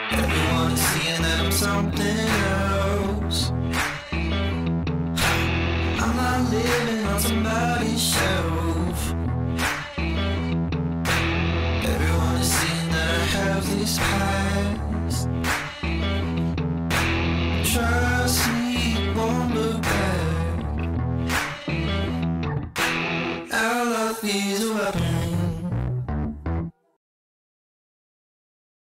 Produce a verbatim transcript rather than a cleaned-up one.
Everyone is seeing that I'm something else. I'm not living on somebody's shelf. Everyone is seeing that I have this past. Trust me, won't look back. Our love is a weapon.